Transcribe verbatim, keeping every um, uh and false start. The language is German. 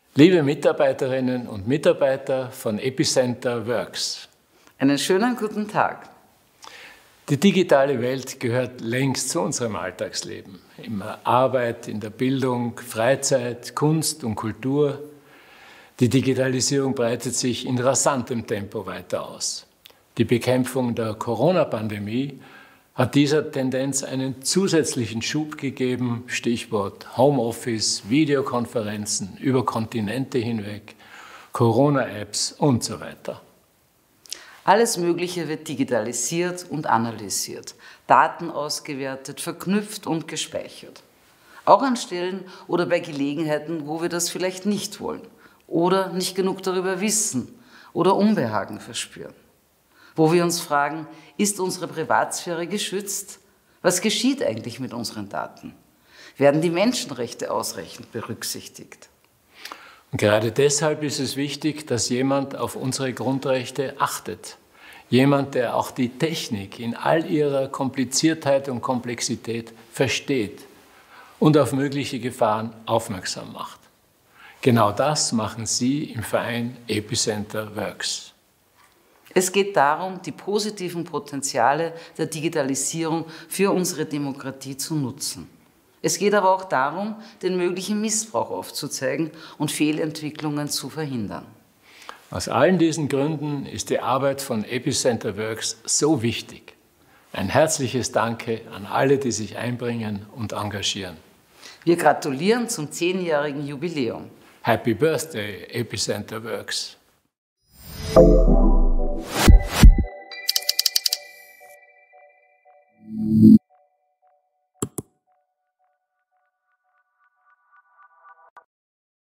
Liebe Mitarbeiterinnen und Mitarbeiter von Epicenter Works. Einen schönen guten Tag. Die digitale Welt gehört längst zu unserem Alltagsleben. In der Arbeit, in der Bildung, Freizeit, Kunst und Kultur. Die Digitalisierung breitet sich in rasantem Tempo weiter aus. Die Bekämpfung der Corona-Pandemie hat dieser Tendenz einen zusätzlichen Schub gegeben, Stichwort Homeoffice, Videokonferenzen über Kontinente hinweg, Corona-Apps und so weiter. Alles Mögliche wird digitalisiert und analysiert, Daten ausgewertet, verknüpft und gespeichert. Auch an Stellen oder bei Gelegenheiten, wo wir das vielleicht nicht wollen oder nicht genug darüber wissen oder Unbehagen verspüren. Wo wir uns fragen, ist unsere Privatsphäre geschützt? Was geschieht eigentlich mit unseren Daten? Werden die Menschenrechte ausreichend berücksichtigt? Und gerade deshalb ist es wichtig, dass jemand auf unsere Grundrechte achtet. Jemand, der auch die Technik in all ihrer Kompliziertheit und Komplexität versteht und auf mögliche Gefahren aufmerksam macht. Genau das machen Sie im Verein Epicenter Works. Es geht darum, die positiven Potenziale der Digitalisierung für unsere Demokratie zu nutzen. Es geht aber auch darum, den möglichen Missbrauch aufzuzeigen und Fehlentwicklungen zu verhindern. Aus allen diesen Gründen ist die Arbeit von Epicenter Works so wichtig. Ein herzliches Danke an alle, die sich einbringen und engagieren. Wir gratulieren zum zehnjährigen Jubiläum. Happy Birthday, Epicenter Works!